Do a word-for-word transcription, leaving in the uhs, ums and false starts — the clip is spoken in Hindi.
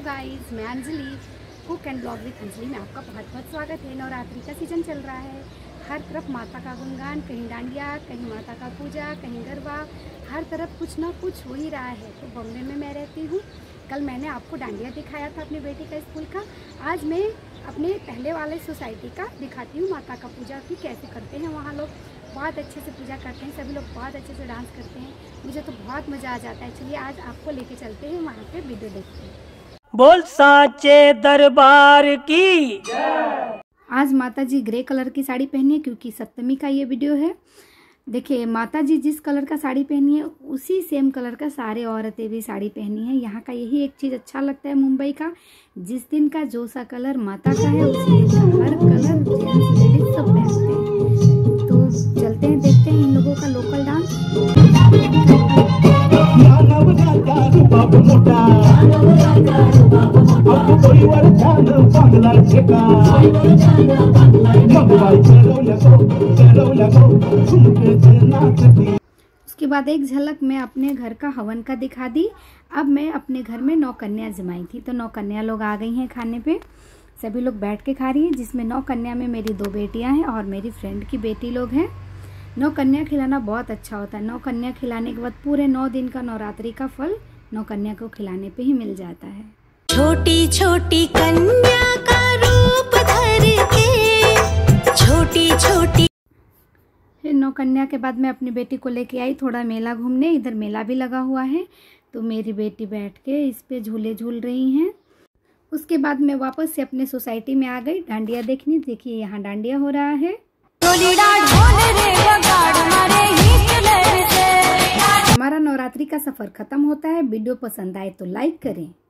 गाइस, मैं Anjali cook and blog with Anjali में आपका बहुत बहुत स्वागत है। नवरात्रि का सीजन चल रहा है, हर तरफ माता का गुणगान, कहीं डांडिया, कहीं माता का पूजा, कहीं गरबा, हर तरफ कुछ ना कुछ हो ही रहा है। तो बॉम्बे में मैं रहती हूँ। कल मैंने आपको डांडिया दिखाया था अपनी बेटी का स्कूल का। आज मैं अपने पहले वाले सोसाइटी का दिखाती हूँ, माता का पूजा की कैसे करते हैं। वहाँ लोग बहुत अच्छे से पूजा करते हैं, सभी लोग बहुत अच्छे से डांस करते हैं। मुझे तो बहुत मज़ा आ जाता है। चलिए आज आपको लेके चलते हैं, वहाँ पे वीडियो देखते हैं। बोल साचे दरबार की। आज माता जी ग्रे कलर की साड़ी पहनी है क्योंकि सप्तमी का ये वीडियो है। देखिए माता जी जिस कलर का साड़ी पहनी है उसी सेम कलर का सारे औरतें भी साड़ी पहनी है। यहाँ का यही एक चीज़ अच्छा लगता है मुंबई का, जिस दिन का जो सा कलर माता का है उसी दिन का हर कलर जेंट्स लेडीज सब पहनते हैं। तो चलते हैं, देखते हैं इन लोगों का लोकल डांस। उसके बाद एक झलक मैं अपने घर का हवन का दिखा दी। अब मैं अपने घर में नौ कन्या जमाई थी, तो नौ कन्या लोग आ गई हैं खाने पे। सभी लोग बैठ के खा रही हैं, जिसमें नौ कन्या में मेरी दो बेटियां हैं और मेरी फ्रेंड की बेटी लोग हैं। नौ कन्या खिलाना बहुत अच्छा होता है। नौ कन्या खिलाने के बाद पूरे नौ दिन का नवरात्रि का फल नौ कन्या को खिलाने पे ही मिल जाता है। छोटी छोटी कन्या का रूप धर के, छोटी छोटी। फिर नौ कन्या के बाद मैं अपनी बेटी को लेके आई थोड़ा मेला घूमने। इधर मेला भी लगा हुआ है, तो मेरी बेटी बैठ के इस पे झूले झूल रही हैं। उसके बाद मैं वापस से अपने सोसाइटी में आ गई डांडिया देखने। देखिए यहाँ डांडिया हो रहा है। हमारा नवरात्रि का सफर खत्म होता है। वीडियो पसंद आए तो लाइक करें।